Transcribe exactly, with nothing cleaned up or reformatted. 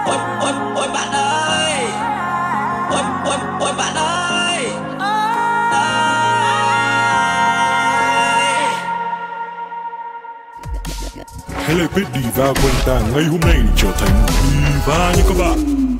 ôi ôi ôi bạn ơi, ôi ôi ôi bạn ơi, ơi. Hãy lời biết diva quanh ta ngay hôm nay để trở thành diva như các bạn.